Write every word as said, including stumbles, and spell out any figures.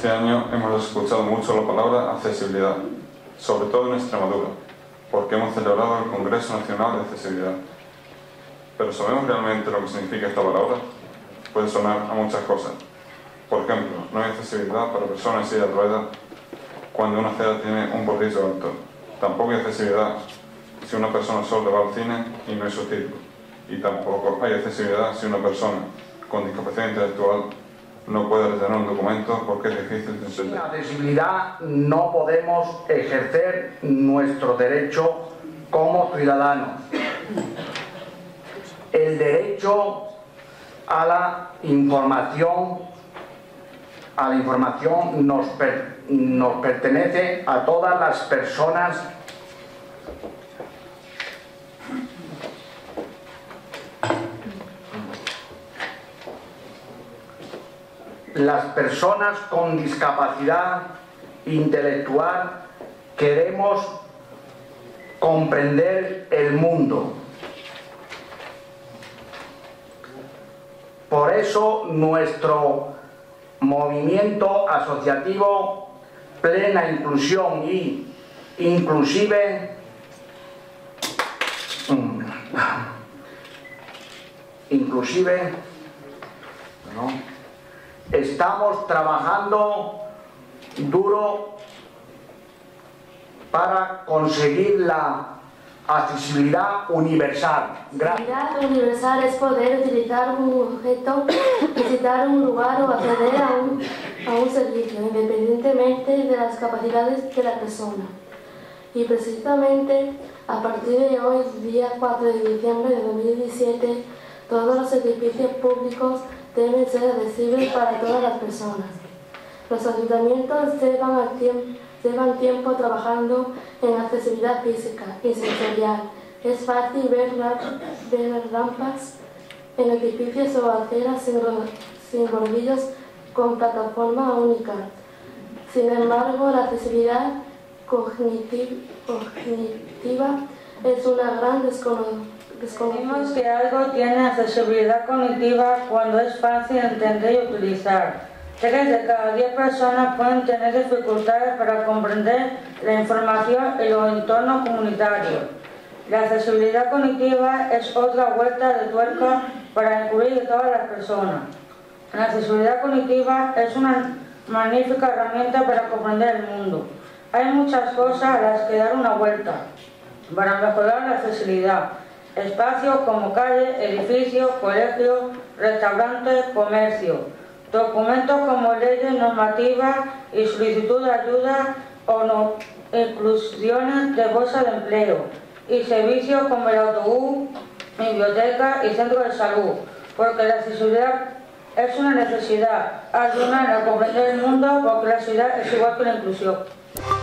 Este año hemos escuchado mucho la palabra accesibilidad, sobre todo en Extremadura, porque hemos celebrado el Congreso Nacional de Accesibilidad. Pero ¿sabemos realmente lo que significa esta palabra? Puede sonar a muchas cosas. Por ejemplo, no hay accesibilidad para personas en silla de ruedas cuando una acera tiene un bordillo alto. Tampoco hay accesibilidad si una persona sorda va al cine y no hay subtítulos. Y tampoco hay accesibilidad si una persona con discapacidad intelectual no puede rellenar un documento porque es difícil de entender. Sin accesibilidad no podemos ejercer nuestro derecho como ciudadanos. El derecho a la información, a la información nos, per, nos pertenece a todas las personas las personas con discapacidad intelectual queremos comprender el mundo. Por eso nuestro movimiento asociativo Plena Inclusión y Inclusive Inclusive ¿no? Estamos trabajando duro para conseguir la accesibilidad universal. Accesibilidad universal es poder utilizar un objeto, visitar un lugar o acceder a un, a un servicio, independientemente de las capacidades de la persona. Y precisamente a partir de hoy, día cuatro de diciembre de dos mil diecisiete, todos los edificios públicos deben ser accesibles para todas las personas. Los ayuntamientos llevan, tiempo, llevan tiempo trabajando en accesibilidad física y sensorial. Es fácil ver, ver rampas en edificios o aceras sin, sin bordillos con plataforma única. Sin embargo, la accesibilidad cognitiva, cognitiva es una gran desconocida. Decimos que algo tiene accesibilidad cognitiva cuando es fácil entender y utilizar. Tres de cada diez personas pueden tener dificultades para comprender la información en los entornos comunitarios. La accesibilidad cognitiva es otra vuelta de tuerca para incluir a todas las personas. La accesibilidad cognitiva es una magnífica herramienta para comprender el mundo. Hay muchas cosas a las que dar una vuelta para mejorar la accesibilidad. Espacios como calles, edificios, colegios, restaurantes, comercios. Documentos como leyes, normativas y solicitud de ayuda o no, inclusiones de bolsa de empleo. Y servicios como el autobús, bibliotecas y centros de salud. Porque la accesibilidad es una necesidad. Ayuda a comprender el mundo porque la accesibilidad es igual que la inclusión.